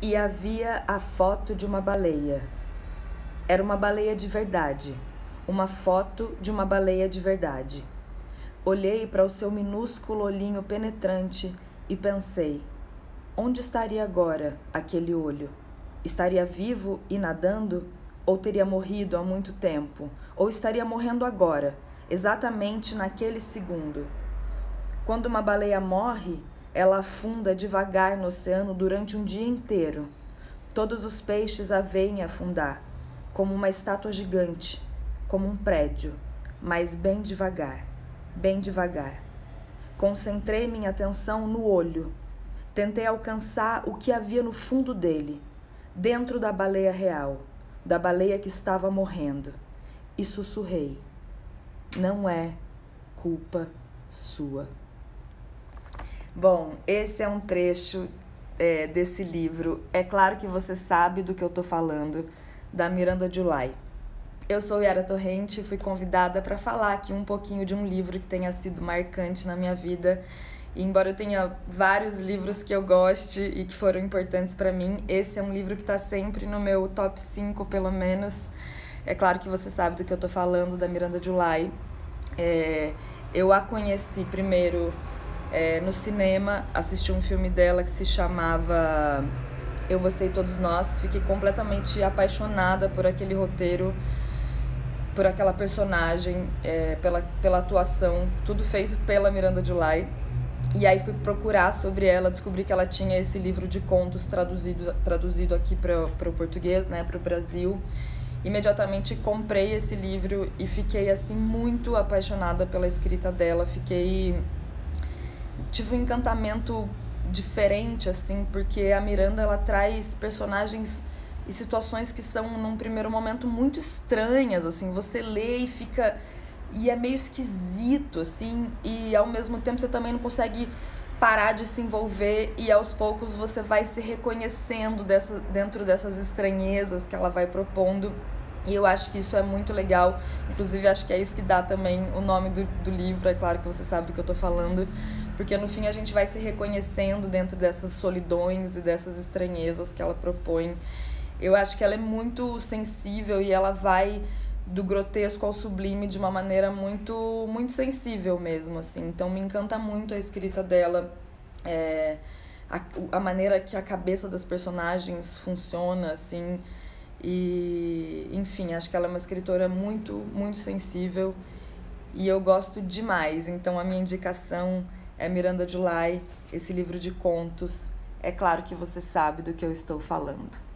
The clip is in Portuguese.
E havia a foto de uma baleia. Era uma baleia de verdade, uma foto de uma baleia de verdade. Olhei para o seu minúsculo olhinho penetrante e pensei: onde estaria agora aquele olho? Estaria vivo e nadando? Ou teria morrido há muito tempo? Ou estaria morrendo agora, exatamente naquele segundo? Quando uma baleia morre, ela afunda devagar no oceano durante um dia inteiro. Todos os peixes a veem afundar, como uma estátua gigante, como um prédio, mas bem devagar, bem devagar. Concentrei minha atenção no olho. Tentei alcançar o que havia no fundo dele, dentro da baleia real, da baleia que estava morrendo, e sussurrei: não é culpa sua. Bom, esse é um trecho desse livro. É claro que você sabe do que eu tô falando, da Miranda July. Eu sou Yara Torrente e fui convidada para falar aqui um pouquinho de um livro que tenha sido marcante na minha vida. E embora eu tenha vários livros que eu goste e que foram importantes para mim, esse é um livro que está sempre no meu top 5, pelo menos. É claro que você sabe do que eu tô falando, da Miranda July. Eu a conheci primeiro no cinema, assisti um filme dela que se chamava Eu, Você e Todos Nós. Fiquei completamente apaixonada por aquele roteiro, por aquela personagem, pela atuação, tudo feito pela Miranda July. E aí fui procurar sobre ela, descobri que ela tinha esse livro de contos traduzido aqui para o português, né, para o Brasil. Imediatamente comprei esse livro e fiquei assim muito apaixonada pela escrita dela. Tive um encantamento diferente, assim, porque a Miranda, ela traz personagens e situações que são, num primeiro momento, muito estranhas, assim, você lê e fica... E é meio esquisito, assim, e ao mesmo tempo você também não consegue parar de se envolver, e aos poucos você vai se reconhecendo dentro dessas estranhezas que ela vai propondo. E eu acho que isso é muito legal, inclusive acho que é isso que dá também o nome do livro. É claro que você sabe do que eu tô falando, porque no fim a gente vai se reconhecendo dentro dessas solidões e dessas estranhezas que ela propõe. Eu acho que ela é muito sensível e ela vai do grotesco ao sublime de uma maneira muito, muito sensível mesmo, assim. Então me encanta muito a escrita dela, a maneira que a cabeça das personagens funciona, assim. E, enfim, acho que ela é uma escritora muito, muito sensível e eu gosto demais. Então a minha indicação é Miranda July, esse livro de contos. É claro que você sabe do que eu estou falando.